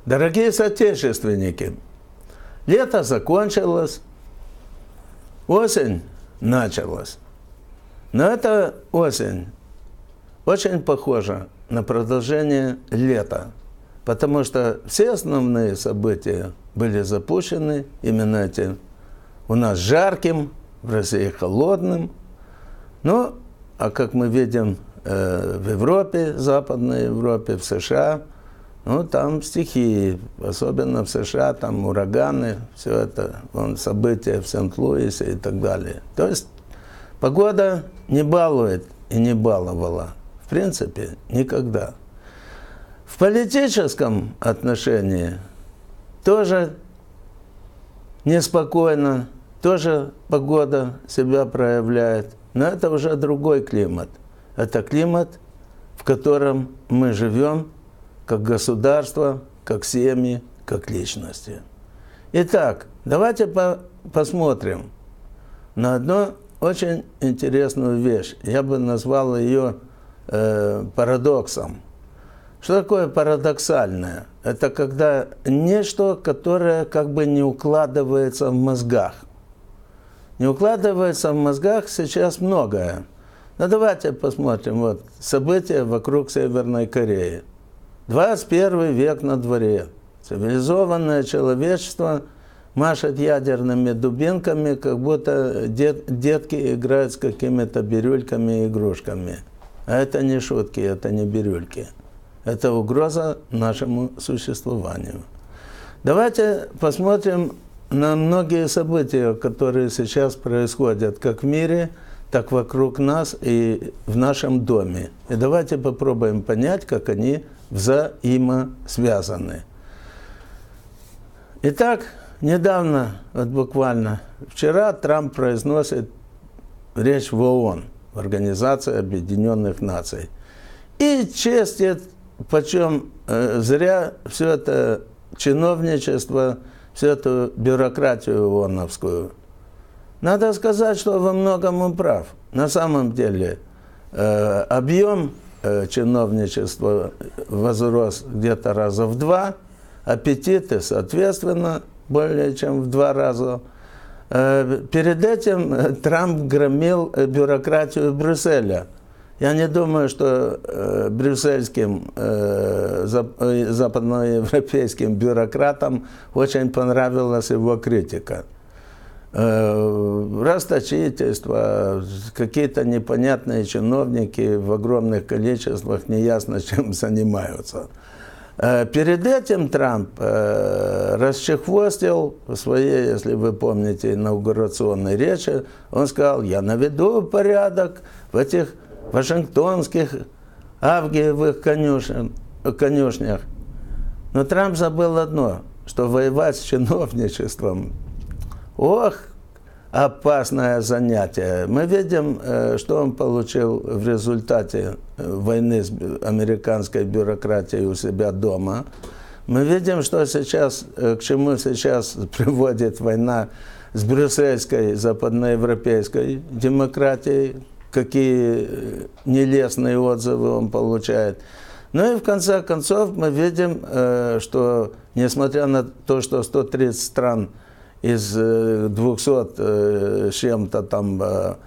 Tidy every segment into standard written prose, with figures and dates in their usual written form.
Дорогие соотечественники, лето закончилось, осень началась. Но эта осень очень похожа на продолжение лета, потому что все основные события были запущены именно этим у нас жарким, в России холодным. Ну, а как мы видим в Европе, Западной Европе, в США, ну, там стихии, особенно в США, там ураганы, все это, события в Сент-Луисе и так далее. То есть погода не балует и не баловала, в принципе, никогда. В политическом отношении тоже неспокойно, тоже погода себя проявляет, но это уже другой климат. Это климат, в котором мы живем, как государство, как семьи, как личности. Итак, давайте посмотрим на одну очень интересную вещь. Я бы назвал ее парадоксом. Что такое парадоксальное? Это когда нечто, которое как бы не укладывается в мозгах. Не укладывается в мозгах сейчас многое. Но давайте посмотрим вот события вокруг Северной Кореи. 21 век на дворе. Цивилизованное человечество машет ядерными дубинками, как будто детки играют с какими-то бирюльками и игрушками. А это не шутки, это не бирюльки. Это угроза нашему существованию. Давайте посмотрим на многие события, которые сейчас происходят как в мире, так вокруг нас и в нашем доме. И давайте попробуем понять, как они взаимосвязаны. Итак, недавно, вот буквально вчера, Трамп произносит речь в ООН, в Организации Объединенных Наций. И честит, почем зря все это чиновничество, всю эту бюрократию ООНовскую. Надо сказать, что во многом он прав. На самом деле объем чиновничества возрос где-то раза в 2, аппетиты, соответственно, более чем в 2 раза. Перед этим Трамп громил бюрократию Брюсселя. Я не думаю, что брюссельским, западноевропейским бюрократам очень понравилась его критика. Расточительство, какие-то непонятные чиновники в огромных количествах неясно чем занимаются. Перед этим Трамп расчехвостил в своей, если вы помните, инаугурационной речи, он сказал: я наведу порядок в этих вашингтонских авгиевых конюшнях. Но Трамп забыл одно, что воевать с чиновничеством, ох, опасное занятие. Мы видим, что он получил в результате войны с американской бюрократией у себя дома. Мы видим, что сейчас, к чему сейчас приводит война с брюссельской, западноевропейской демократией, какие нелестные отзывы он получает. Ну и в конце концов мы видим, что несмотря на то, что 130 стран из 200 с чем-то там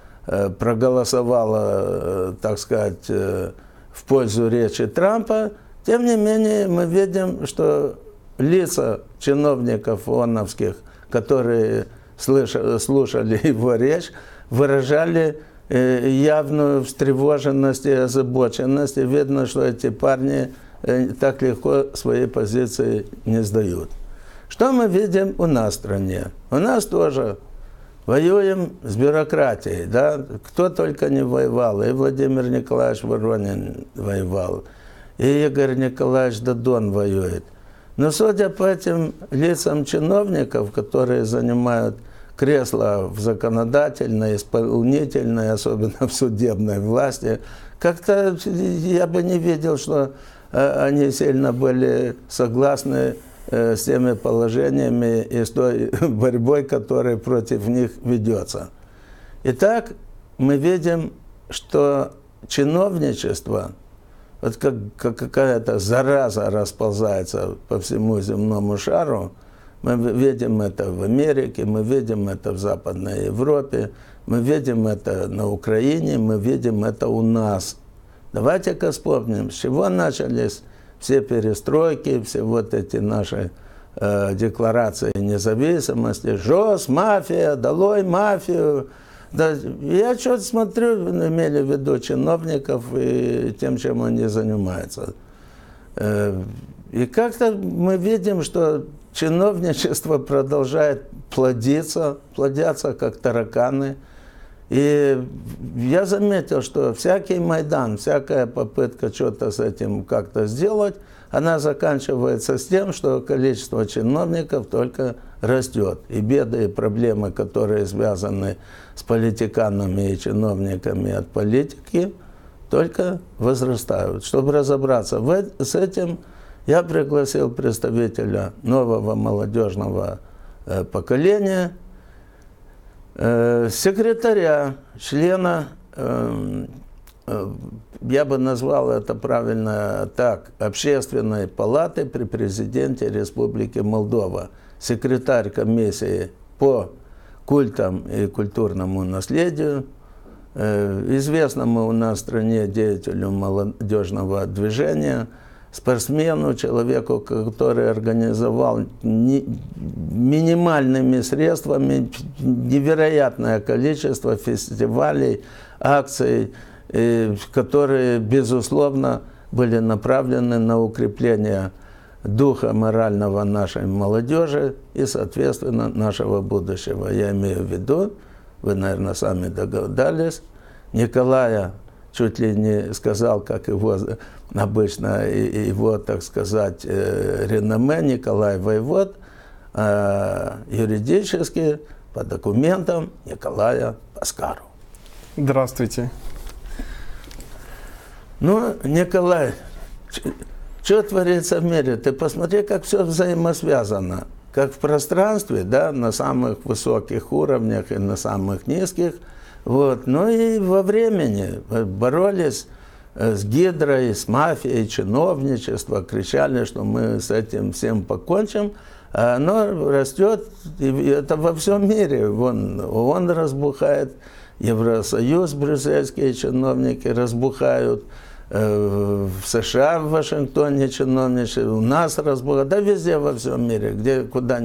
проголосовало, так сказать, в пользу речи Трампа, тем не менее мы видим, что лица чиновников ООНовских, которые слушали его речь, выражали явную встревоженность и озабоченность. И видно, что эти парни так легко свои позиции не сдают. Что мы видим у нас в стране? У нас тоже воюем с бюрократией. Да? Кто только не воевал. И Владимир Николаевич Воронин воевал, и Игорь Николаевич Додон воюет. Но судя по этим лицам чиновников, которые занимают кресла в законодательной, исполнительной, особенно в судебной власти, как-то я бы не видел, что они сильно были согласны с теми положениями и с той борьбой, которая против них ведется. Итак, мы видим, что чиновничество вот как какая-то зараза расползается по всему земному шару. Мы видим это в Америке, мы видим это в Западной Европе, мы видим это на Украине, мы видим это у нас. Давайте-ка вспомним, с чего начались все перестройки, все вот эти наши декларации независимости. ЖОС, мафия, долой мафию. Да, я что-то смотрю, имели в виду чиновников и тем, чем они занимаются. И как-то мы видим, что чиновничество продолжает плодиться как тараканы. И я заметил, что всякий Майдан, всякая попытка что-то с этим как-то сделать, она заканчивается с тем, что количество чиновников только растет. И беды, и проблемы, которые связаны с политиканами и чиновниками от политики, только возрастают. Чтобы разобраться с этим, я пригласил представителя нового молодежного поколения, секретаря, члена, я бы назвал это правильно так, Общественной палаты при президенте Республики Молдова, секретарь комиссии по культам и культурному наследию, известному у нас в стране деятелю молодежного движения, спортсмену, человеку, который организовал минимальными средствами невероятное количество фестивалей, акций, которые, безусловно, были направлены на укрепление духа морального нашей молодежи и, соответственно, нашего будущего. Я имею в виду, вы, наверное, сами догадались, Николая чуть ли не сказал, как его обычно, его, так сказать, реноме, Николай Воевод, юридически, по документам Николая Паскару. Здравствуйте. Ну, Николай, что творится в мире? Ты посмотри, как все взаимосвязано. Как в пространстве, да, на самых высоких уровнях и на самых низких. Вот. Ну и во времени боролись с гидрой, с мафией, чиновничество, кричали, что мы с этим всем покончим. А оно растет, и это во всем мире. ООН разбухает, Евросоюз, брюссельские чиновники разбухают, в США, в Вашингтоне чиновничают, у нас разбухают, да везде во всем мире, куда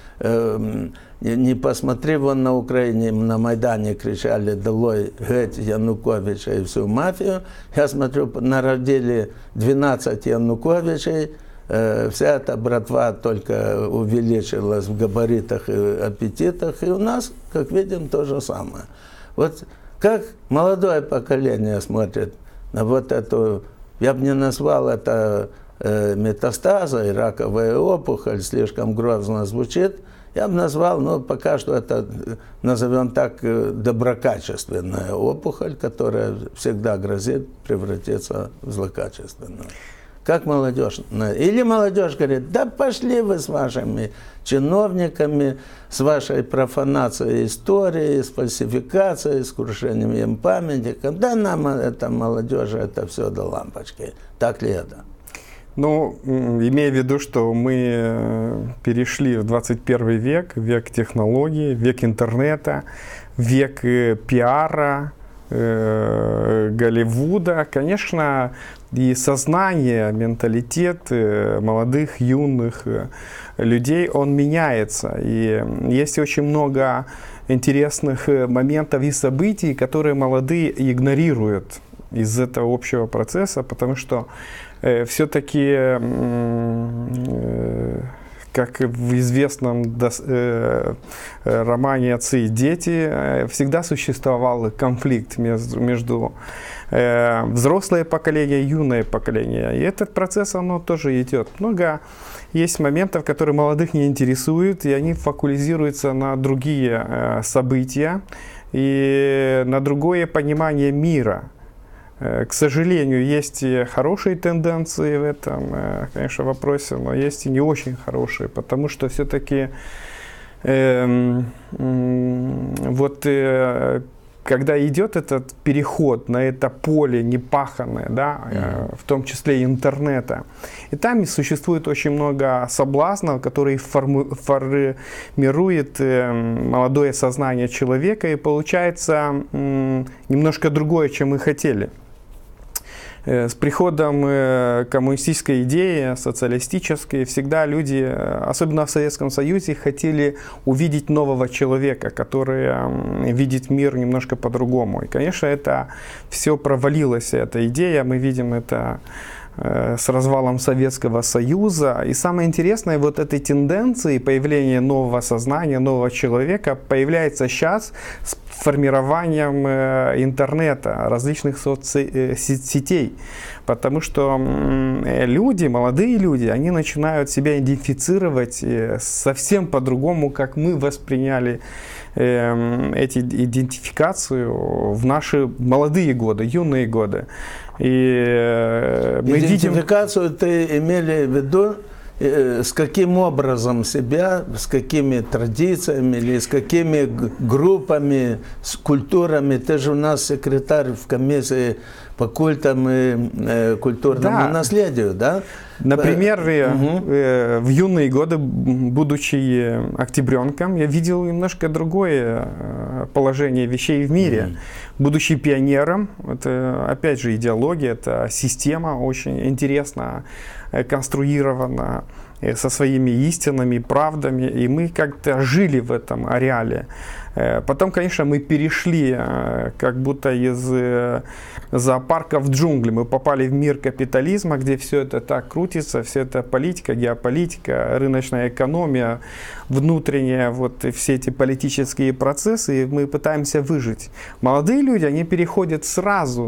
не посмотри, вон на Украине, на Майдане кричали «Долой геть Януковича и всю мафию». Я смотрю, народили 12 Януковичей, вся эта братва только увеличилась в габаритах и аппетитах, и у нас, как видим, то же самое. Вот как молодое поколение смотрит на вот эту, я бы не назвал это метастазой, раковая опухоль, слишком грозно звучит, я бы назвал, ну, пока что это, назовем так, доброкачественная опухоль, которая всегда грозит превратиться в злокачественную. Как молодежь? Или молодежь говорит, да пошли вы с вашими чиновниками, с вашей профанацией истории, с фальсификацией, с крушением памяти. Когда нам это молодежи, это все до лампочки. Так ли это? Ну, имея в виду, что мы перешли в 21 век, век технологий, век интернета, век пиара, Голливуда, конечно, и сознание, менталитет молодых, юных людей, он меняется. И есть очень много интересных моментов и событий, которые молодые игнорируют из этого общего процесса, потому что все-таки, как в известном романе «Отцы и дети», всегда существовал конфликт между взрослое поколение и юное поколение. И этот процесс, оно тоже идет. Много есть моментов, которые молодых не интересуют, и они фокусируются на другие события и на другое понимание мира. К сожалению, есть и хорошие тенденции в этом, конечно, вопросе, но есть и не очень хорошие, потому что все-таки вот когда идет этот переход на это поле непаханное, да, в том числе и интернета, и там существует очень много соблазнов, которые формирует молодое сознание человека, и получается немножко другое, чем мы хотели. С приходом коммунистической идеи, социалистической, всегда люди, особенно в Советском Союзе, хотели увидеть нового человека, который видит мир немножко по-другому. И, конечно, это все провалилось, эта идея. Мы видим это с развалом Советского Союза. И самое интересное, вот этой тенденции появления нового сознания, нового человека появляется сейчас с формированием интернета, различных соцсетей. Потому что люди, молодые люди, они начинают себя идентифицировать совсем по-другому, как мы восприняли эти идентификацию в наши молодые годы, юные годы. И мы идентификацию ты имели в виду, с каким образом себя, с какими традициями или с какими группами, с культурами. Ты же у нас секретарь в комиссии по культам и культурному наследию, да? Например, в юные годы, будучи октябренком, я видел немножко другое положение вещей в мире. Будучи пионером, это опять же идеология, это система очень интересно конструирована, со своими истинами, правдами, и мы как-то жили в этом ареале. Потом, конечно, мы перешли как будто из зоопарка в джунгли. Мы попали в мир капитализма, где все это так крутится, все это политика, геополитика, рыночная экономия, внутренняя, вот все эти политические процессы, и мы пытаемся выжить. Молодые люди, они переходят сразу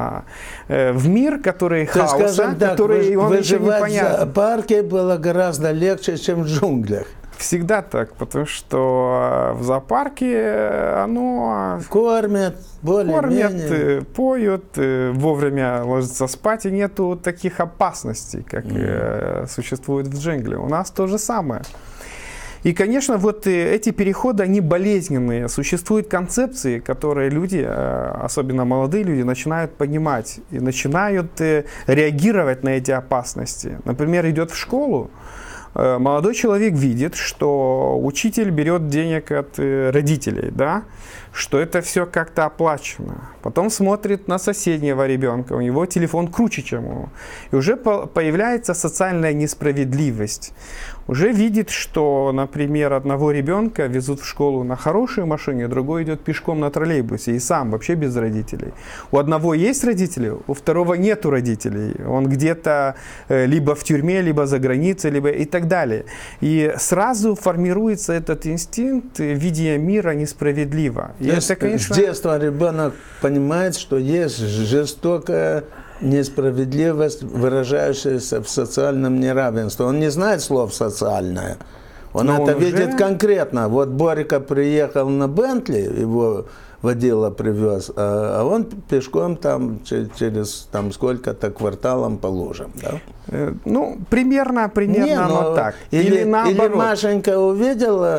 в мир, который хаоса, который он еще непонятен. Выживать в зоопарке было гораздо легче, чем в джунглях. Всегда так, потому что в зоопарке оно кормят, более-менее. Поют, вовремя ложатся спать, и нету таких опасностей, как существует в джунгле. У нас то же самое. И, конечно, вот эти переходы, они болезненные. Существуют концепции, которые люди, особенно молодые люди, начинают понимать и начинают реагировать на эти опасности. Например, идет в школу, молодой человек видит, что учитель берет денег от родителей, да, что это все как-то оплачено. Потом смотрит на соседнего ребенка, у него телефон круче, чем у. И уже появляется социальная несправедливость. Уже видит, что, например, одного ребенка везут в школу на хорошей машине, другой идет пешком на троллейбусе и сам вообще без родителей. У одного есть родители, у второго нету родителей. Он где-то либо в тюрьме, либо за границей, либо и так далее. И сразу формируется этот инстинкт видения мира несправедливо. И это, конечно... С детства ребенок понимает, что есть жестокая несправедливость, выражающаяся в социальном неравенстве. Он не знает слов «социальное». Он это видит конкретно. Вот Борька приехал на Бентли, его водила привез, а он пешком там через там сколько-то кварталом по лужам. Да? Ну, примерно оно так. Или Машенька увидела,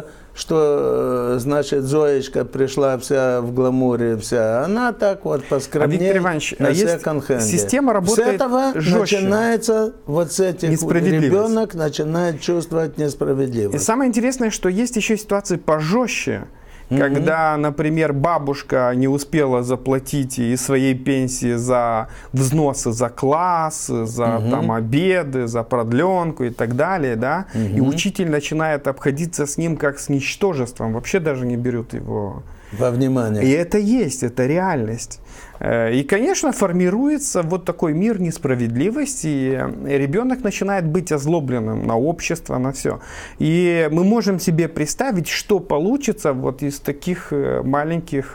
что, значит, Зоечка пришла вся в гламуре, вся, она так вот поскромнее на секонд-хенде. Система работает с этого жестче. Начинается, вот с этих ребенок начинает чувствовать несправедливость. И самое интересное, что есть еще ситуации пожестче, когда, например, бабушка не успела заплатить из своей пенсии за взносы за класс, за там, обеды, за продленку и так далее, да? И учитель начинает обходиться с ним как с ничтожеством, вообще даже не берут его во внимание. И это есть, это реальность. И, конечно, формируется вот такой мир несправедливости, и ребенок начинает быть озлобленным на общество, на все. И мы можем себе представить, что получится вот из таких маленьких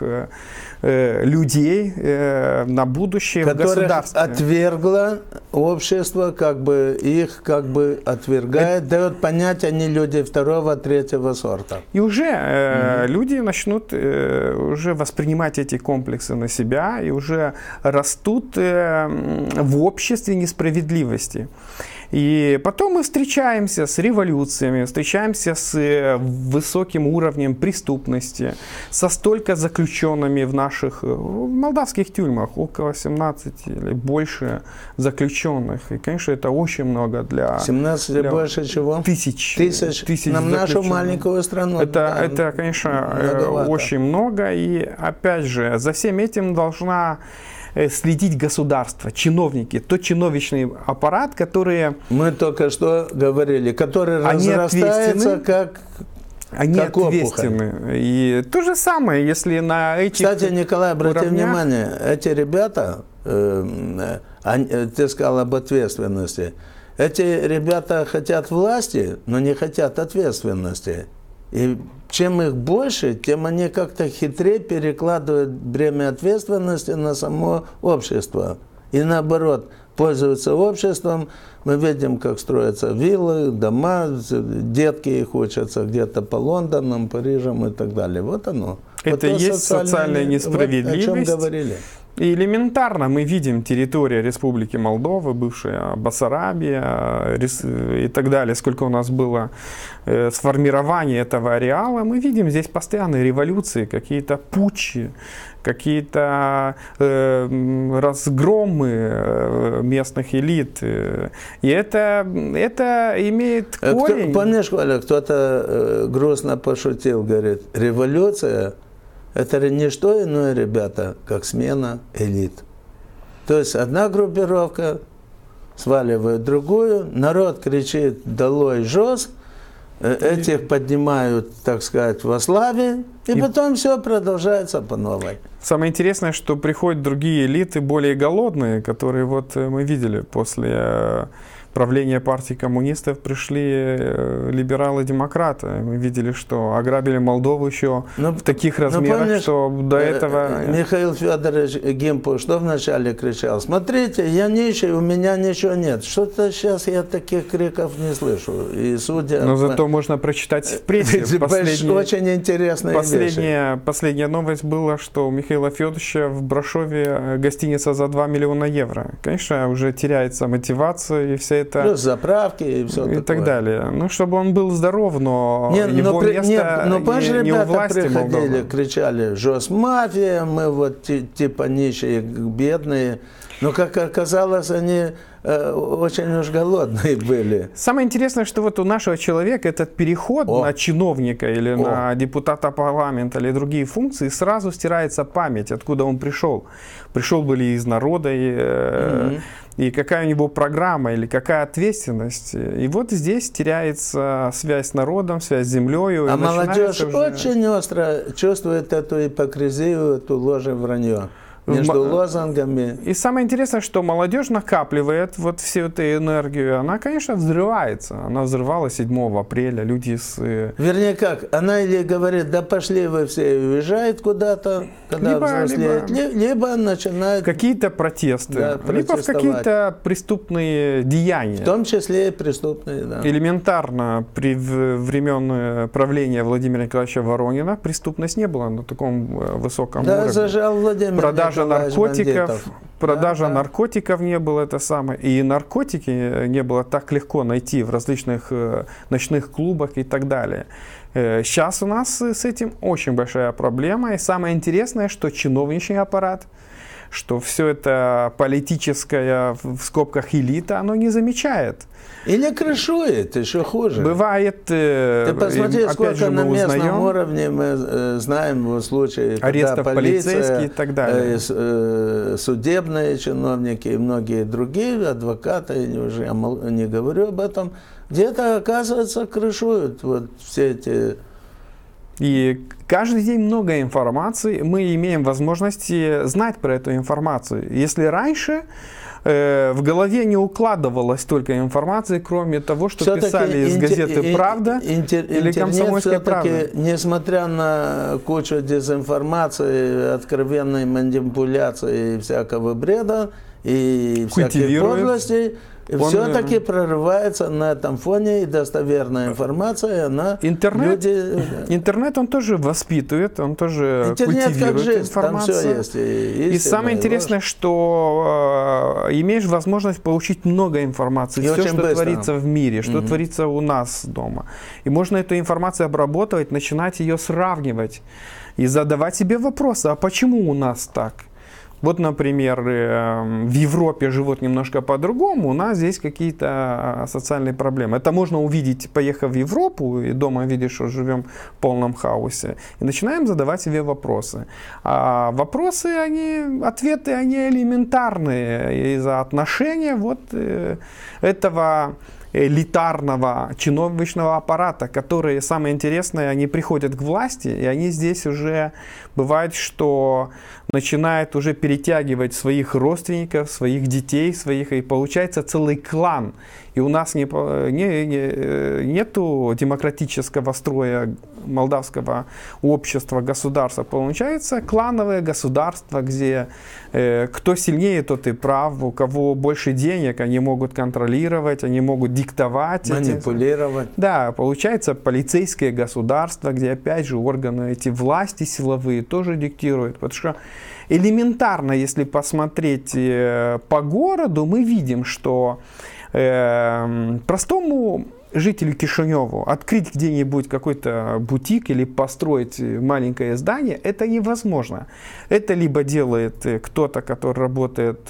людей на будущее в государстве. Отвергло общество, как бы их как бы отвергает, дает понять, они люди второго, третьего сорта. И уже люди начнут уже воспринимать эти комплексы на себя и уже растут в обществе несправедливости. И потом мы встречаемся с революциями, встречаемся с высоким уровнем преступности, со столько заключенными в наших в молдавских тюрьмах, около 17 или больше заключенных. И, конечно, это очень много для... 17 или больше чего? Тысяч На нашу маленькую страну. Это, конечно, многовато. Очень много. И, опять же, за всем этим должна следить государство, чиновники, тот чиновничный аппарат, который... Мы только что говорили, который разрастается как они ответственны. И то же самое, если на этих Кстати, Николай, обрати внимание, эти ребята, ты сказал об ответственности, эти ребята хотят власти, но не хотят ответственности. И чем их больше, тем они как-то хитрее перекладывают бремя ответственности на само общество. И наоборот, пользуются обществом. Мы видим, как строятся виллы, дома, детки их учатся где-то по Лондонам, Парижам и так далее. Вот оно. Это вот есть социальная несправедливость. Вот о чем говорили. И элементарно мы видим территория Республики Молдова, бывшая Басарабия и так далее, сколько у нас было сформирования этого ареала, мы видим здесь постоянные революции, какие-то путчи, какие-то разгромы местных элит. И это имеет корень. Помнишь, Коля, кто-то грустно пошутил, говорит, революция — это не что иное, ребята, как смена элит. То есть одна группировка сваливает другую, народ кричит «долой ЖОС», этих поднимают, так сказать, во славе, и потом все продолжается по новой. Самое интересное, что приходят другие элиты, более голодные, которые вот мы видели после правления партии коммунистов, пришли либералы-демократы. Мы видели, что ограбили Молдову еще в таких размерах, помнишь, что до этого... Михаил Федорович Гимпу что вначале кричал? Смотрите, я нищий, у меня ничего нет. Что-то сейчас я таких криков не слышу. И судя... Но зато можно прочитать в прессе. Очень интересные вещи. Последняя новость была, что у Михаила Федоровича в Брашове гостиница за 2 миллиона евро. Конечно, уже теряется мотивация и вся плюс заправки и все такое. И так далее. Ну, чтобы он был здоров, но его место не у власти приходили, Молдовы. Кричали «ЖОС мафия», мы вот типа нищие, бедные. Но, как оказалось, они очень уж голодные были. Самое интересное, что вот у нашего человека этот переход на чиновника или на депутата парламента или другие функции, сразу стирается память, откуда он пришел. Пришел были из народа, и какая у него программа или какая ответственность. И вот здесь теряется связь с народом, связь с землей. А молодежь очень остро чувствует эту ипокризию, эту ложь и вранье. Между лозунгами. И самое интересное, что молодежь накапливает вот всю эту энергию. Она, конечно, взрывается. Она взрывалась 7 апреля. Люди с... Вернее, как? Она или говорит, да пошли вы все, и уезжает куда-то, когда взрослеет. Либо начинает... Какие-то протесты. Да, либо в какие-то преступные деяния. В том числе и преступные, да. Элементарно при времен правления Владимира Николаевича Воронина преступность не была на таком высоком уровне. Да, зажал Владимир Продажа наркотиков не было это самое. И наркотики не было так легко найти в различных ночных клубах и так далее. Сейчас у нас с этим очень большая проблема. И самое интересное, что чиновничий аппарат, что все это политическая, в скобках, элита, оно не замечает. Или крышует, еще хуже. Бывает, ты посмотри, сколько на местном уровне мы знаем в случае, арестов когда полиция, и так далее. Судебные чиновники и многие другие, адвокаты, уже я не говорю об этом, где-то, оказывается, крышуют вот все эти... И каждый день много информации, мы имеем возможность знать про эту информацию. Если раньше в голове не укладывалось столько информации, кроме того, что писали из газеты «Правда» или «Комсомольская правда». Несмотря на кучу дезинформации, откровенной манипуляции и всякого бреда, и всяких подлостей, все-таки прорывается на этом фоне и достоверная информация, и она... Интернет, он тоже воспитывает, он тоже культивирует информацию. Там все есть. И самое интересное, что имеешь возможность получить много информации, все, что творится в мире, что творится у нас дома. И можно эту информацию обработать, начинать ее сравнивать и задавать себе вопросы, а почему у нас так? Вот, например, в Европе живут немножко по-другому, у нас здесь какие-то социальные проблемы. Это можно увидеть, поехав в Европу, и дома видишь, что живем в полном хаосе. И начинаем задавать себе вопросы. А вопросы, ответы, они элементарные из-за отношения вот этого элитарного чиновничного аппарата, которые, самое интересное, они приходят к власти, и они здесь уже, бывает, что начинают уже перетягивать своих родственников, своих детей, и получается целый клан. И у нас нету демократического строя молдавского общества, государства. Получается клановое государство, где кто сильнее, тот и прав, у кого больше денег, они могут контролировать, они могут диктовать. Манипулировать. Да, получается полицейское государство, где опять же органы эти власти силовые тоже диктируют. Потому что элементарно, если посмотреть по городу, мы видим, что простому жителю Кишиневу открыть где-нибудь какой-то бутик или построить маленькое здание, это невозможно. Это либо делает кто-то, который работает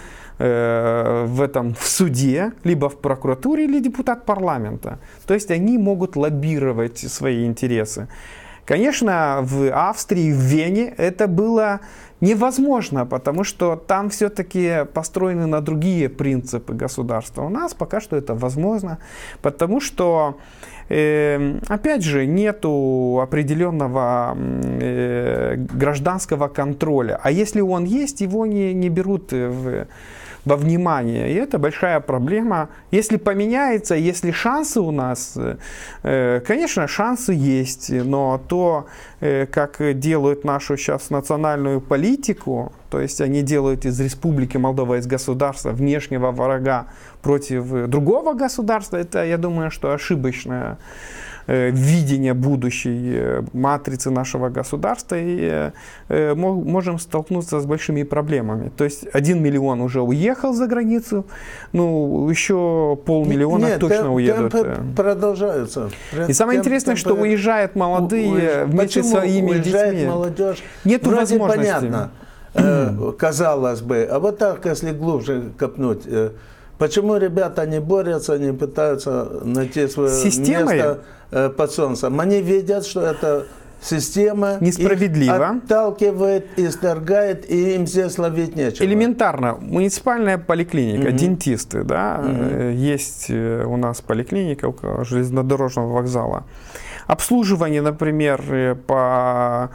в суде, либо в прокуратуре, или депутат парламента. То есть они могут лоббировать свои интересы. Конечно, в Австрии, в Вене это было невозможно, потому что там все-таки построены на другие принципы государства. У нас пока что это возможно, потому что, опять же, нету определенного гражданского контроля. А если он есть, его не берут во внимание. И это большая проблема. Если поменяется, если шансы у нас, конечно, шансы есть, но то, как делают нашу сейчас национальную политику, то есть они делают из Республики Молдова, из государства, внешнего врага против другого государства, это, я думаю, что ошибочное видение будущей матрицы нашего государства, и можем столкнуться с большими проблемами. То есть 1 миллион уже уехал за границу, ну, еще 500 000 точно уедут. Продолжаются. И самое интересное, что уезжают молодые вместе со своими детьми. Молодежь? Нету возможности. Понятно, казалось бы, а вот так, если глубже копнуть, почему ребята не борются, не пытаются найти свое место под солнцем? Они видят, что эта система несправедлива, их отталкивает, исторгает, и им здесь ловить нечего. Элементарно. Муниципальная поликлиника, дентисты, да, есть у нас поликлиника около железнодорожного вокзала. Обслуживание, например, по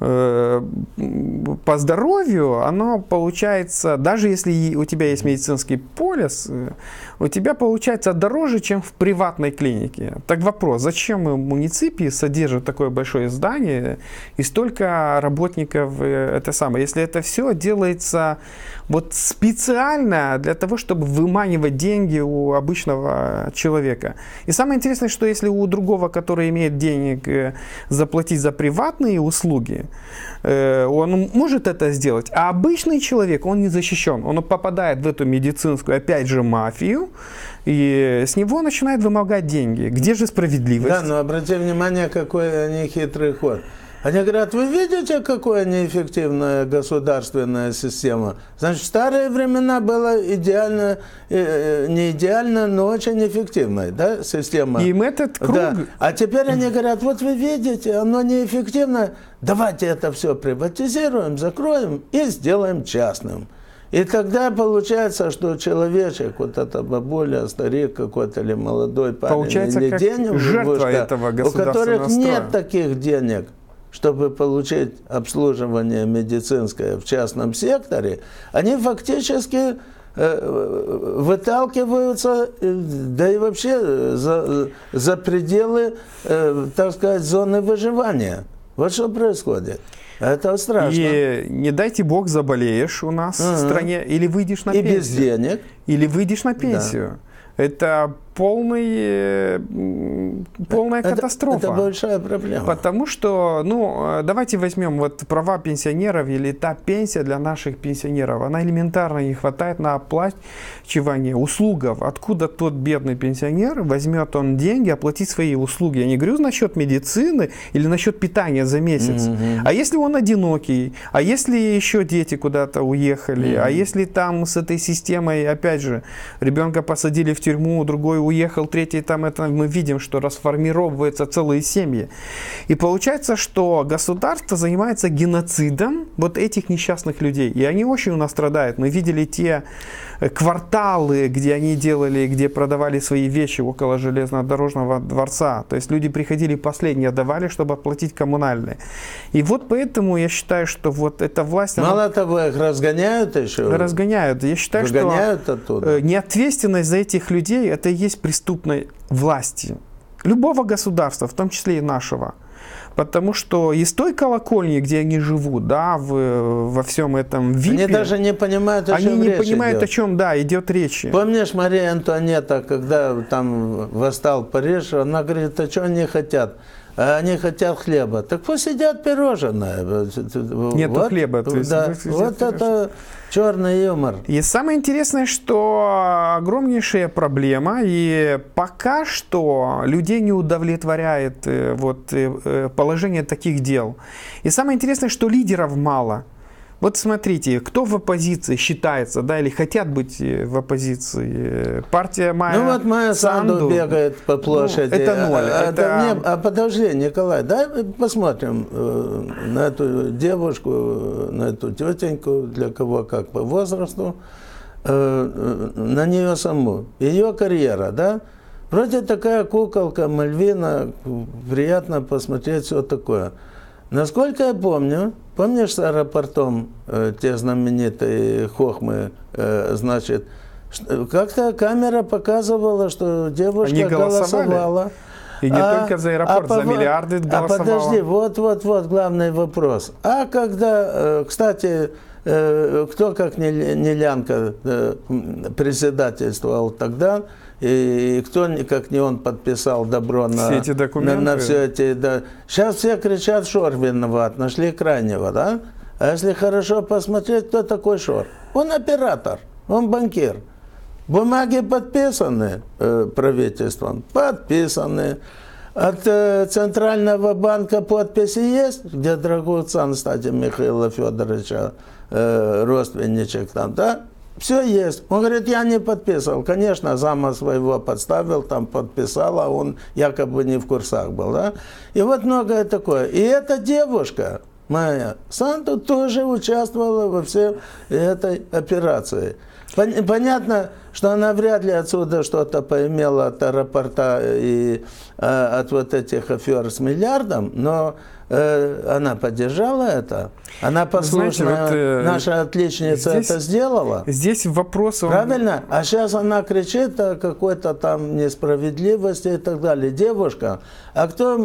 здоровью, оно получается, даже если у тебя есть медицинский полис, у тебя получается дороже, чем в приватной клинике. Так вопрос, зачем муниципии содержат такое большое здание и столько работников, если это все делается вот специально для того, чтобы выманивать деньги у обычного человека. И самое интересное, что если у другого, который имеет денег, заплатить за приватные услуги, он может это сделать, а обычный человек, он не защищен. Он попадает в эту медицинскую, опять же, мафию, и с него начинают вымогать деньги. Где же справедливость? Да, но обрати внимание, какой они хитрый ход. Они говорят, вы видите, какая неэффективная государственная система? Значит, в старые времена была идеально, не идеально, но очень эффективная, да, система. И этот круг... Да. А теперь они говорят, вот вы видите, оно неэффективно, давайте это все приватизируем, закроем и сделаем частным. И тогда получается, что человечек, вот эта бабуля, старик какой-то или молодой парень, получается, или как денег, жертва этого у которых строя. нет таких денег, чтобы получить обслуживание медицинское в частном секторе, они фактически выталкиваются, да и вообще за пределы, так сказать, зоны выживания. Вот что происходит. Это страшно. И не дайте Бог заболеешь у нас в стране, или выйдешь на пенсию. И без денег. Или выйдешь на пенсию. Да. Это полная катастрофа. Это большая проблема. Потому что, давайте возьмем вот права пенсионеров или та пенсия для наших пенсионеров. Она элементарно не хватает на оплачивание услуг. Откуда тот бедный пенсионер возьмет он деньги оплатить свои услуги? Я не говорю насчет медицины или насчет питания за месяц. А если он одинокий? А если еще дети куда-то уехали? А если там с этой системой, опять же, ребенка посадили в тюрьму, другой уехал, третий там, это мы видим, что расформировываются целые семьи. И получается, что государство занимается геноцидом вот этих несчастных людей. И они очень у нас страдают. Мы видели те кварталы, где они делали, где продавали свои вещи около железнодорожного дворца. То есть люди приходили, последние отдавали, чтобы оплатить коммунальные. И вот поэтому я считаю, что вот эта власть... Мало того, их разгоняют еще. Разгоняют. Я считаю, выгоняют что оттуда. Неответственность за этих людей, это и есть преступной власти. Любого государства, в том числе и нашего. Потому что из той колокольни, где они живут, да, во всем этом ВИПе, они даже не понимают, о чем они не речь понимают, идет. о чем, да, идет речь. Помнишь, Мария Антуанетта, когда там восстал Париж, она говорит, а что они хотят? А они хотят хлеба. Так пусть едят пирожное. Нету хлеба. То есть, да, вот это черный юмор. И самое интересное, что огромнейшая проблема, и пока что людей не удовлетворяет положение таких дел. И самое интересное, что лидеров мало. Вот смотрите, кто в оппозиции считается, да, или хотят быть в оппозиции? Партия Майя вот Майя Санду бегает по площади. Это ноль. Подожди, Николай, дай посмотрим на эту девушку, на эту тетеньку, для кого как по возрасту, на нее саму. Ее карьера, да? Вроде такая куколка, Мальвина, приятно посмотреть, все такое. Насколько я помню, помнишь с аэропортом те знаменитые хохмы, значит, как-то камера показывала, что девушка голосовала. И не только за аэропорт, за миллиарды голосовала. Подожди, вот главный вопрос. А когда, кстати, кто как не Лянка председательствовал тогда, и кто, как не он, подписал добро на все эти документы. На все эти, да. Сейчас все кричат, Шор виноват, нашли крайнего, да? А если хорошо посмотреть, кто такой Шор? Он оператор, он банкир. Бумаги подписаны правительством, подписаны. От Центрального банка подписи есть, где Драгуцан, кстати, Михаила Федоровича, родственничек там, да? Все есть. Он говорит, я не подписывал. Конечно, зама своего подставил, там подписал, а он якобы не в курсах был. Да? И вот многое такое. И эта девушка, Майя Санду, тоже участвовала во всей этой операции. Понятно, что она вряд ли отсюда что-то поимела от аэропорта и от вот этих афер с миллиардом, но она поддержала это. Она послушно, наша отличница здесь, это сделала. Здесь вопрос... Правильно? А сейчас она кричит о какой-то там несправедливости и так далее. Девушка, а кто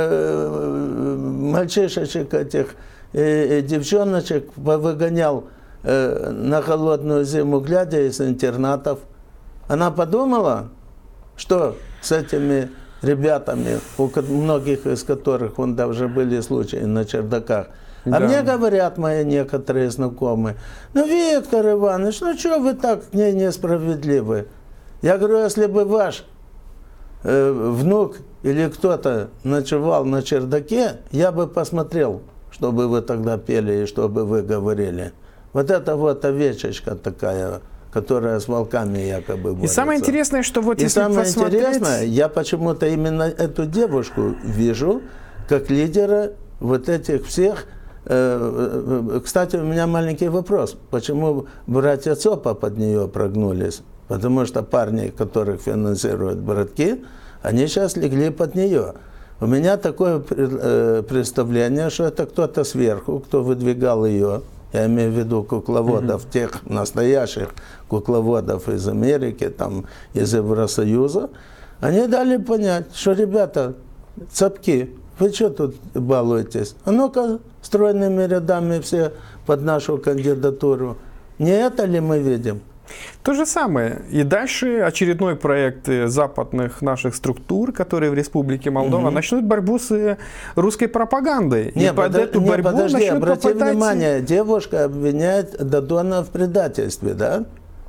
мальчишечек этих девчоночек выгонял на холодную зиму, глядя из интернатов? Она подумала, что с этими ребятами, у многих из которых вон даже были случаи на чердаках. А мне говорят мои некоторые знакомые, ну, Виктор Иванович, ну, что вы так к ней несправедливы? Я говорю, если бы ваш внук или кто-то ночевал на чердаке, я бы посмотрел, что бы вы тогда пели и что бы вы говорили. Вот это вот овечечка такая, которая с волками якобы борется. И самое интересное, что вот если самое посмотреть... интересное, я почему-то именно эту девушку вижу как лидера вот этих всех. Кстати, у меня маленький вопрос. Почему братья Цопа под нее прогнулись? Потому что парни, которых финансируют братки, они сейчас легли под нее. У меня такое представление, что это кто-то сверху, кто выдвигал ее. Я имею в виду кукловодов, тех настоящих кукловодов из Америки, там, из Евросоюза. Они дали понять, что, ребята, цапки, вы что тут балуетесь? А ну-ка, стройными рядами все под нашу кандидатуру. Не это ли мы видим? То же самое. И дальше очередной проект западных наших структур, которые в Республике Молдова, начнут борьбу с русской пропагандой. Не, подожди, обрати внимание, девушка обвиняет Дадона в предательстве, да?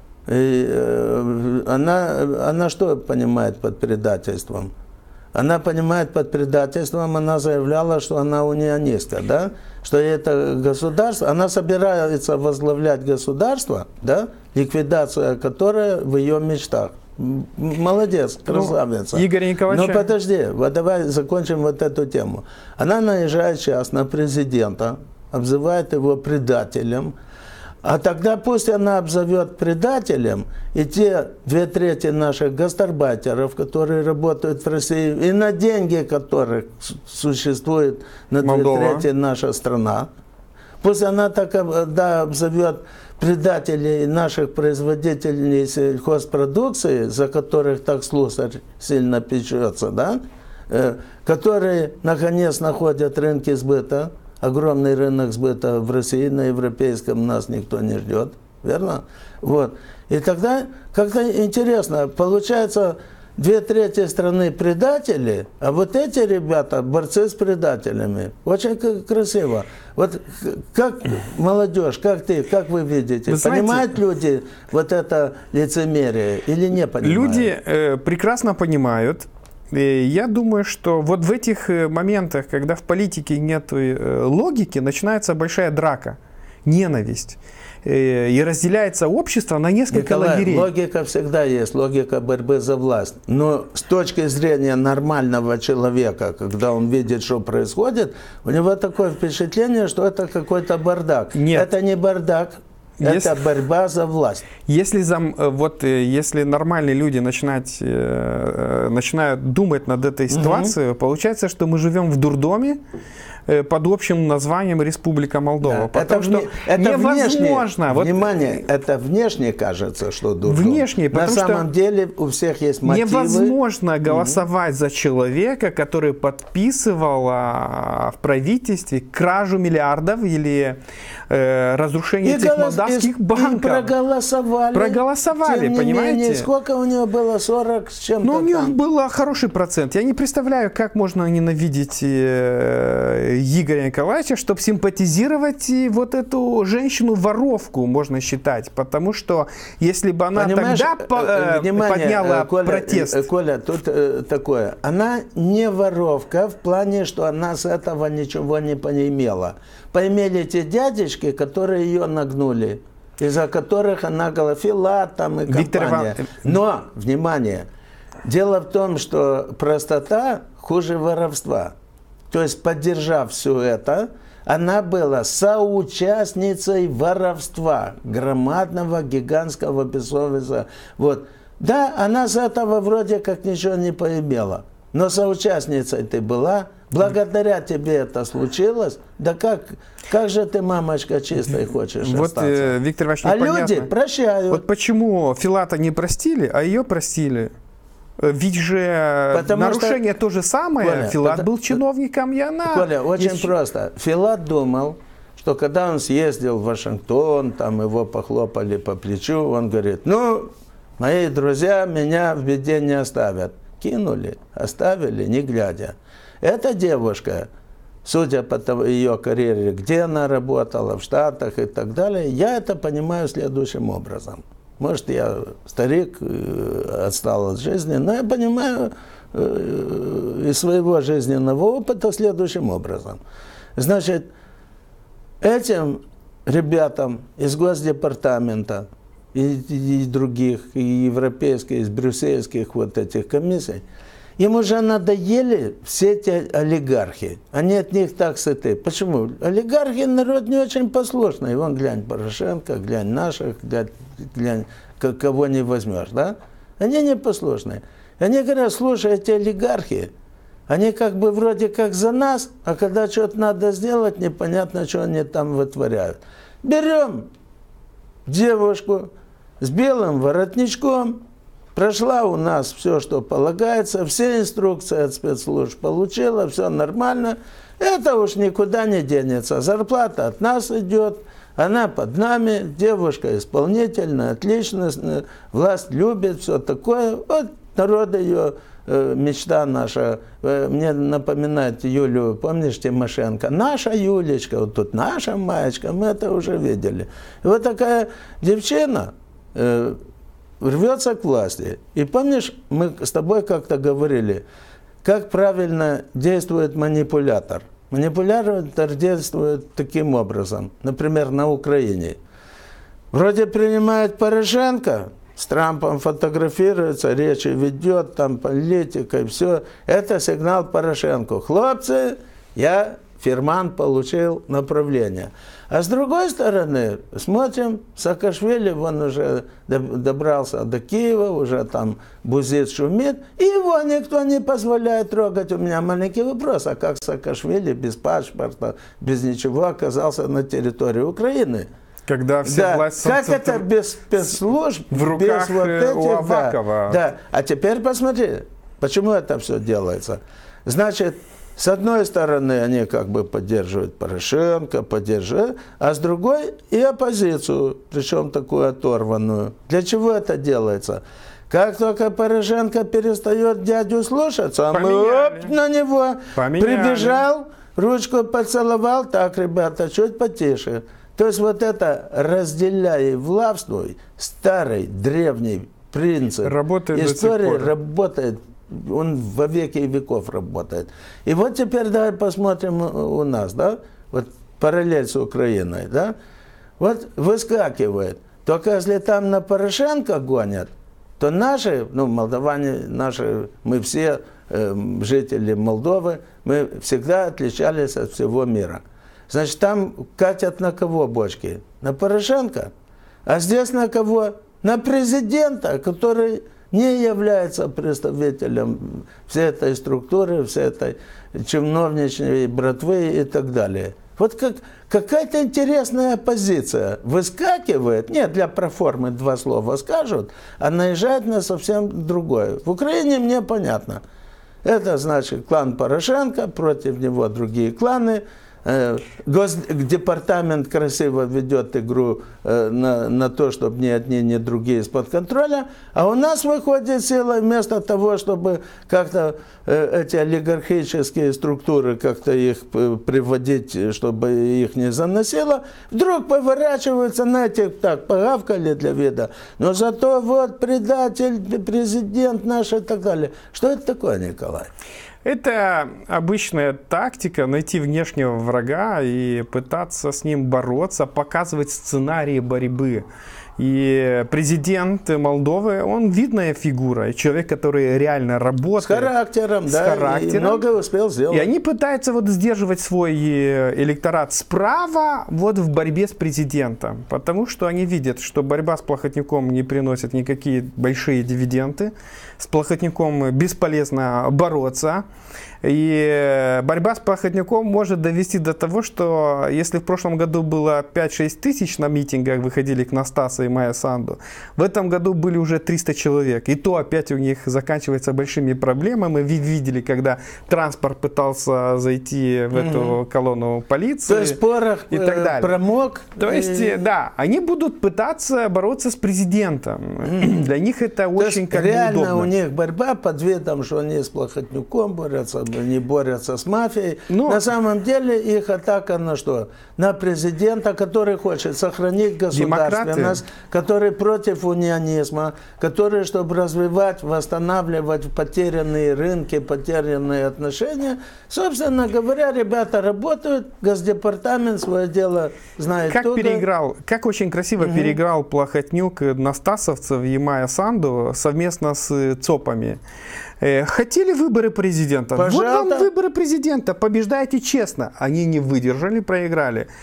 И, она что понимает под предательством? Она понимает под предательством, она заявляла, что она унионистка, да? Что это государство, она собирается возглавлять государство, да? Ликвидация которой в ее мечтах. Молодец, красавица. Ну, Игорь Николаевич. Но подожди, вот давай закончим вот эту тему. Она наезжает сейчас на президента, обзывает его предателем. А тогда пусть она обзовет предателем и те 2/3 наших гастарбайтеров, которые работают в России, и на деньги которых существует на 2/3 наша страна. Пусть она так обзовет предателей наших производителей сельхозпродукции, за которых так слесарь сильно печется, да? Которые наконец находят рынки сбыта. Огромный рынок сбыта в России, на европейском нас никто не ждет, верно? Вот. И тогда как-то интересно, получается 2/3 страны предатели, а вот эти ребята борцы с предателями. Очень красиво. Вот как молодежь, как вы видите, понимают люди вот это лицемерие или не понимают? Люди прекрасно понимают. Я думаю, что вот в этих моментах, когда в политике нет логики, начинается большая драка, ненависть. И разделяется общество на несколько лагерей. Логика всегда есть, логика борьбы за власть. Но с точки зрения нормального человека, когда он видит, что происходит, у него такое впечатление, что это какой-то бардак. Нет. Это не бардак. Это борьба за власть. Если нормальные люди начинают думать над этой ситуацией, получается, что мы живем в дурдоме под общим названием Республика Молдова. Да, потому что это невозможно. Внимание, это внешне кажется, что дурдом. Внешне, на самом деле у всех есть мотивы. Невозможно голосовать за человека, который подписывал в правительстве кражу миллиардов или разрушение этих молдавских банков. И проголосовали. Проголосовали, понимаете? Менее, сколько у него было? 40 с чем-то. Ну, у него был хороший процент. Я не представляю, как можно ненавидеть Игоря Николаевича, чтобы симпатизировать вот эту женщину-воровку, можно считать. Потому что если бы она тогда подняла протест... Коля, тут такое. Она не воровка в плане, что она с этого ничего не поимела. Поимели те дядечки, которые ее нагнули, из-за которых она Филат там и компания. Но, внимание, дело в том, что простота хуже воровства. То есть, поддержав все это, она была соучастницей воровства, громадного, гигантского, бессовестного. Вот. Да, она с этого вроде как ничего не поимела, но соучастницей ты была, благодаря тебе это случилось. Да как же ты, мамочка, чистой хочешь остаться? Виктор Иванович, люди прощают. Вот почему Филата не простили, а ее простили. Ведь же нарушение то же самое. Коля, Филат был чиновником, и она... Коля, очень просто. Филат думал, что когда он съездил в Вашингтон, там его похлопали по плечу, он говорит, ну, мои друзья меня в беде не оставят. Кинули, оставили, не глядя. Эта девушка, судя по ее карьере, где она работала, в Штатах и так далее, я это понимаю следующим образом. Может, я старик, отстал от жизни, но я понимаю из своего жизненного опыта следующим образом. Значит, этим ребятам из Госдепартамента и других, и европейских, из брюссельских вот этих комиссий, им уже надоели все эти олигархи. Они от них так сыты. Почему? Олигархи народ не очень послушный. Вон глянь Порошенко, глянь наших, глянь кого не возьмешь, да? Они непослушные. Они говорят, слушай, эти олигархи, они как бы вроде как за нас, а когда что-то надо сделать, непонятно, что они там вытворяют. Берем девушку с белым воротничком, прошла у нас все, что полагается, все инструкции от спецслужб получила, все нормально. Это уж никуда не денется. Зарплата от нас идет, она под нами, девушка исполнительная, отличная, власть любит, все такое. Вот народ ее, мечта наша, мне напоминает Юлю, помнишь, Тимошенко? Наша Юлечка, вот тут наша Маечка, мы это уже видели. И вот такая девчина рвется к власти. И помнишь, мы с тобой как-то говорили, как правильно действует манипулятор. Манипулятор действует таким образом. Например, на Украине. Вроде принимает Порошенко, с Трампом фотографируется, речи ведет, там политика и все. Это сигнал Порошенко. Хлопцы, я, фирман, получил направление. А с другой стороны, смотрим, Саакашвили, он уже добрался до Киева, уже там бузит, шумит, и его никто не позволяет трогать. У меня маленький вопрос, а как Саакашвили без паспорта, без ничего оказался на территории Украины? Когда вся власть... Как это без спецслужб, в руках без вот этих, у Авакова. Да. А теперь посмотри, почему это все делается. Значит, с одной стороны, они как бы поддерживают Порошенко, а с другой и оппозицию, причем такую оторванную. Для чего это делается? Как только Порошенко перестает дядю слушаться, мы на него прибежал, ручку поцеловал, так, ребята, чуть потише. То есть вот это «разделяй и властвуй», старый, древний принцип истории работает, он во веки веков работает. И вот теперь давай посмотрим у нас, да, вот параллель с Украиной, да, вот выскакивает. Только если там на Порошенко гонят, то наши, ну, молдаване, наши, мы все жители Молдовы, мы всегда отличались от всего мира. Значит, там катят на кого бочки? На Порошенко. А здесь на кого? На президента, который не является представителем всей этой структуры, всей этой чиновничьей братвы и так далее. Вот какая-то интересная оппозиция выскакивает, нет, для проформы два слова скажут, а наезжает на совсем другое. В Украине мне понятно. Это значит клан Порошенко, против него другие кланы. Госдепартамент красиво ведет игру на то, чтобы ни одни, ни другие из-под контроля. А у нас выходит сила вместо того, чтобы как-то эти олигархические структуры, как-то их приводить, чтобы их не заносило, вдруг поворачиваются на этих, так, погавкали для вида. Но зато вот предатель, президент наш и так далее. Что это такое, Николай? Это обычная тактика найти внешнего врага и пытаться с ним бороться, показывать сценарии борьбы. И президент Молдовы, он видная фигура, человек, который реально работает. С характером, и многое успел сделать. И они пытаются вот сдерживать свой электорат справа вот в борьбе с президентом, потому что они видят, что борьба с Плохотнюком не приносит никакие большие дивиденды, с Плохотнюком бесполезно бороться. И борьба с Плохотнюком может довести до того, что если в прошлом году было 5-6 тысяч на митингах, выходили к Настасу и Майя Санду, в этом году были уже 300 человек. И то опять у них заканчивается большими проблемами. Мы видели, когда транспорт пытался зайти в эту колонну полиции. То есть порох и так далее. Промок. То есть, да, они будут пытаться бороться с президентом. Для них это очень как бы реально удобно. У них борьба под видом, что они с Плохотнюком борются, не борются с мафией. Но на самом деле их атака на что? На президента, который хочет сохранить государственность, который против унионизма, который, чтобы развивать, восстанавливать потерянные рынки, потерянные отношения. Собственно говоря, ребята работают, Госдепартамент свое дело знает. Как очень красиво переиграл Плохотнюк настасовцев и Майя Санду совместно с ЦОПами. Хотели выборы президента? Пожалуйста. Вот вам выборы президента. Побеждайте честно. Они не выдержали, проиграли.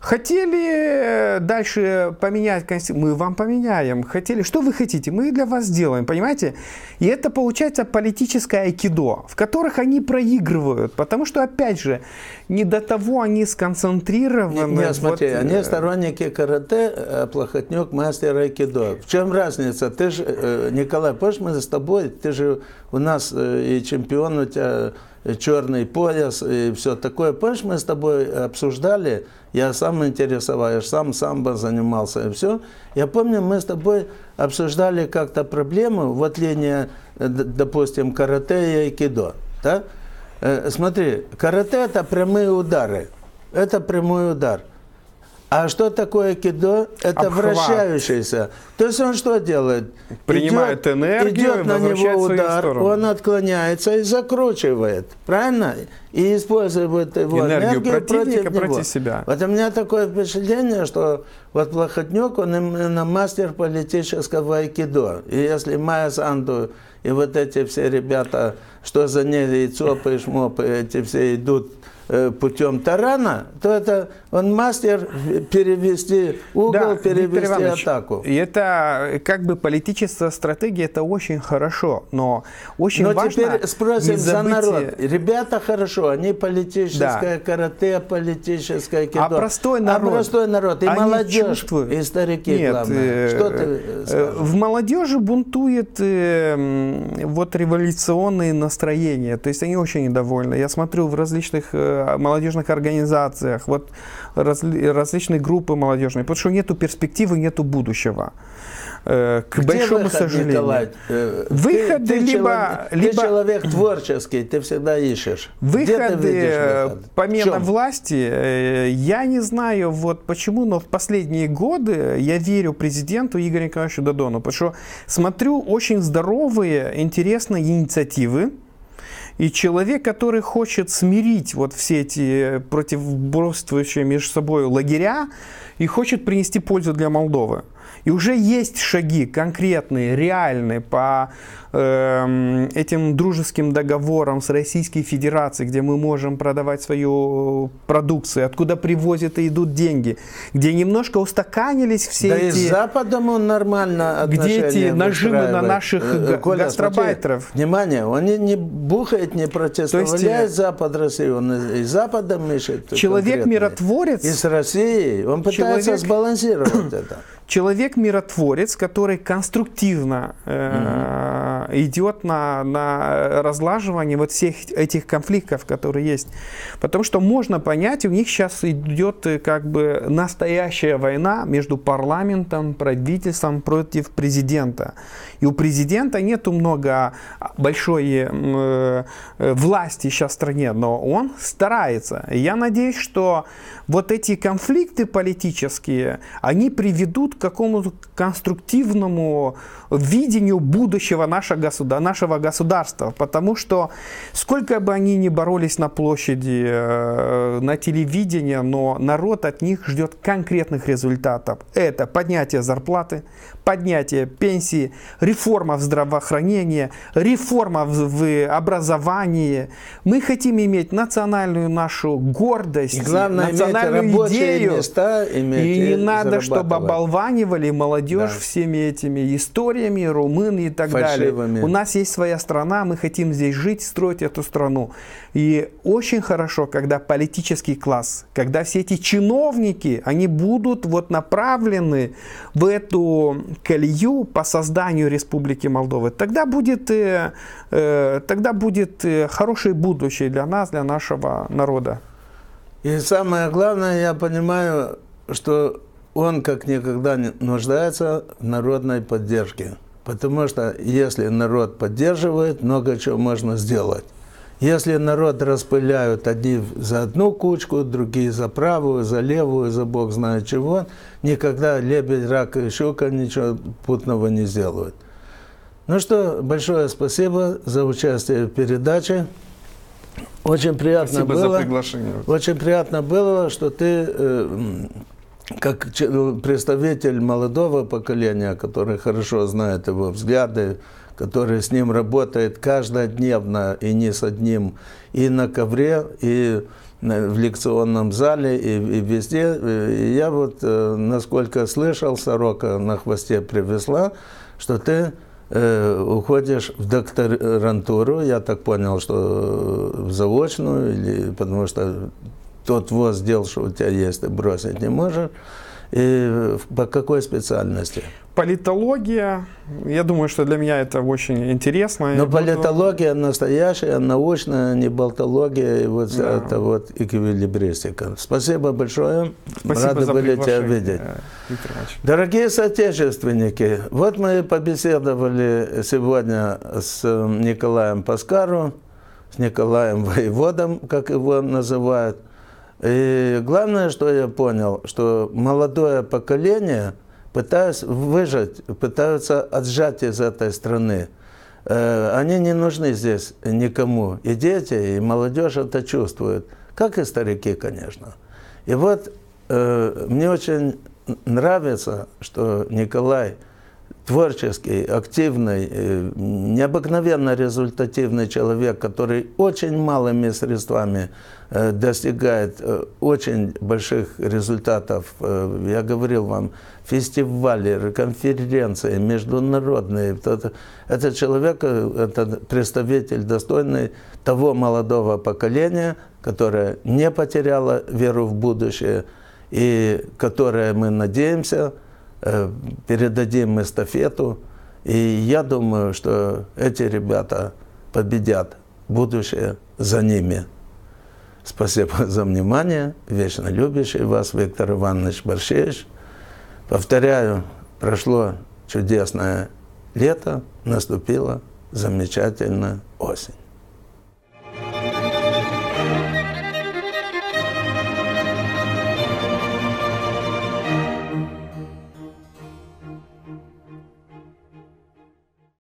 Хотели дальше поменять Конституцию, мы вам поменяем. Хотели, что вы хотите, мы для вас сделаем, понимаете? И это получается политическое айкидо, в которых они проигрывают, потому что, опять же, не до того они сконцентрированы. Нет, смотри, они сторонники карате, а Плохотнюк мастер айкидо. В чем разница? Ты же, Николай, помнишь, мы с тобой, ты же у нас и чемпион, у тебя черный пояс и все такое. Помнишь, мы с тобой обсуждали, я сам интересовался, я сам самбо занимался и все. Я помню, мы с тобой обсуждали как-то проблему, вот линия, допустим, карате и айкидо. Да? Смотри, карате – это прямые удары. Это прямой удар. А что такое айкидо? Это обхват. Вращающийся. То есть он что делает? Принимает энергию, идет на него удар, он отклоняется и закручивает. Правильно? И использует его энергию против него. себя. Вот у меня такое впечатление, что вот Плохотнюк, он именно мастер политического айкидо. И если Майя Санду и вот эти все ребята, что за ней ЦОПы и ШМОПы, эти все идут путем тарана, то это он мастер перевести угол, да, перевести атаку. И это как бы политическая стратегия, это очень хорошо, но очень важно. Теперь спросим за народ. Ребята хорошо, они политическое карате, политическое айкидо. А простой народ, и молодежь, чувствуют. И старики, нет, главное. Что ты скажешь? В молодежи бунтует вот революционные настроения, то есть они очень недовольны. Я смотрю в различных молодежных организациях, вот различные группы молодежные, потому что нету перспективы, нету будущего. К где большому выход, сожалению. Николай? Выходы ты человек творческий, ты всегда ищешь. Выходы помимо власти, я не знаю вот почему, но в последние годы я верю президенту Игорю Николаевичу Додону, потому что смотрю очень здоровые, интересные инициативы. И человек, который хочет смирить вот все эти противоборствующие между собой лагеря и хочет принести пользу для Молдовы. И уже есть шаги конкретные, реальные по этим дружеским договорам с Российской Федерацией, где мы можем продавать свою продукцию, откуда привозят и идут деньги, где немножко устаканились все да эти... Да и с Западом он нормально отношения где эти нажимы на наших гастробайтеров. Смотри, внимание, он не бухает, не противоставляет Запад России, он и с Западом ищет. Человек-миротворец. И с Россией. Он пытается сбалансировать это. Человек-миротворец, который конструктивно идет на разлаживание вот всех этих конфликтов, которые есть. Потому что можно понять, у них сейчас идет как бы настоящая война между парламентом, правительством против президента. И у президента нету много большой власти сейчас в стране, но он старается. И я надеюсь, что вот эти конфликты политические, они приведут к какому-то конструктивному видению будущего нашего государства. Потому что сколько бы они ни боролись на площади, на телевидении, но народ от них ждет конкретных результатов. Это поднятие зарплаты, поднятие пенсии, реформа в здравоохранении, реформа в образовании. Мы хотим иметь национальную нашу гордость, главное, национальную идею. Места, и не надо, чтобы оболванивали молодежь всеми этими историями, румыны и так фальшивыми. Далее. У нас есть своя страна, мы хотим здесь жить, строить эту страну. И очень хорошо, когда политический класс, когда все эти чиновники, они будут вот направлены в эту колею по созданию Республики Молдова. Тогда будет хорошее будущее для нас, для нашего народа. И самое главное, я понимаю, что он как никогда нуждается в народной поддержке. Потому что если народ поддерживает, много чего можно сделать. Если народ распыляют одни за одну кучку, другие за правую, за левую, за бог знает чего, никогда лебедь, рак и щука ничего путного не сделают. Ну что, большое спасибо за участие в передаче. Очень приятно спасибо было. За приглашение. Очень приятно было, что ты как представитель молодого поколения, который хорошо знает его взгляды, который с ним работает каждодневно и не с одним, и на ковре, и в лекционном зале, и везде. И я вот, насколько слышал, сорока на хвосте привезла, что ты уходишь в докторантуру, я так понял, что в заочную, или, потому что тот воздел, что у тебя есть, ты бросить не можешь. И по какой специальности? Политология. Я думаю, что для меня это очень интересно. Но политология настоящая, научная, не болтология, и вот Да. это вот эквилибристика. Спасибо большое. Спасибо Рады за были тебя приглашение, видеть. Виктор Иванович. Дорогие соотечественники, вот мы побеседовали сегодня с Николаем Паскару, с Николаем Воеводом, как его называют. И главное, что я понял, что молодое поколение пытаются выжать, пытаются отжать из этой страны. Они не нужны здесь никому. И дети, и молодежь это чувствуют, как и старики, конечно. И вот мне очень нравится, что Николай творческий, активный, необыкновенно результативный человек, который очень малыми средствами достигает очень больших результатов. Я говорил вам, фестивали, конференции, международные. Это человек, это представитель достойный того молодого поколения, которое не потеряло веру в будущее и которое, мы надеемся, передадим эстафету. И я думаю, что эти ребята победят. Будущее за ними. Спасибо за внимание. Вечно любящий вас Виктор Иванович Борщевич. Повторяю, прошло чудесное лето, наступила замечательная осень.